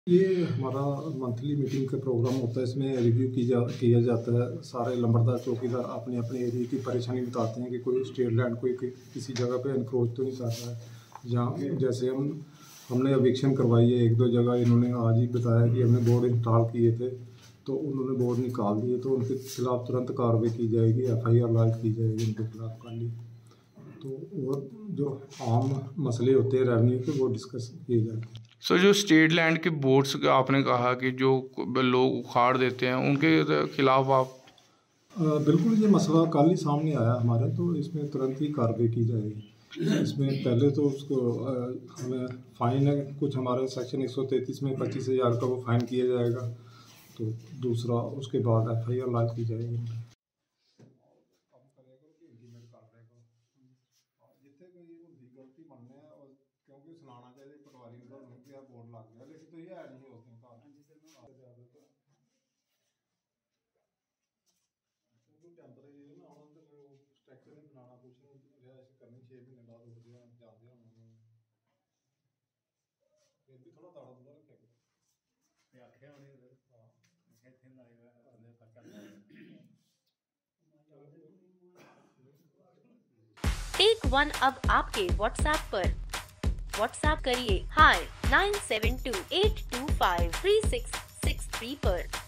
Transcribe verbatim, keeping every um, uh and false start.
ये हमारा monthly meeting का प्रोग्राम होता है। इसमें रिव्यू की जा किया जाता है। सारे लंबरदार चौकीदार अपने अपने एरिया की परेशानी बताते हैं कि कोई स्टेट लैंड कोई कि, किसी जगह पे इनक्रोच तो नहीं कर रहा है। जहाँ जैसे हम हमने एविक्शन करवाई है एक दो जगह, इन्होंने आज ही बताया कि हमने बोर्ड इंस्टॉल किए थे तो उन्होंने बोर्ड निकाल दिए, तो उनके खिलाफ तुरंत कार्रवाई की जाएगी, एफ आई आर लॉन्च की जाएगी उनके खिलाफ खाली। तो और जो आम मसले होते हैं रेवेन्यू के, वो डिस्कस किए जाते हैं। सर so, जो स्टेट लैंड के बोर्ड्स का आपने कहा कि जो लोग उखाड़ देते हैं उनके खिलाफ आप आ, बिल्कुल ये मसला कल ही सामने आया हमारे, तो इसमें तुरंत ही कार्रवाई की जाएगी। इसमें पहले तो उसको आ, हमें फ़ाइन है कुछ, हमारे सेक्शन एक सौ तैंतीस में पच्चीस हज़ार का वो फ़ाइन किया जाएगा। तो दूसरा उसके बाद एफ आई आर लॉन्च की जाएगी। गलती बनने है और क्योंकि सुनाना चाहिए पटवारी को कि यार बोर्ड लग गया, लेकिन तो ये है नहीं होते हैं क्योंकि टेम्परेरी है ना, हम तो स्ट्रक्चर नहीं बनाना, कुछ नहीं रिहाइश करनी, छः महीने बाद उठ गया जाते हैं उन्होंने फिर भी थोड़ा दाड़ा दूंगा रखे आखे होने टेक वन अब आपके व्हाट्सएप पर। व्हाट्सएप करिए hi nine seven two eight two five three six six three पर।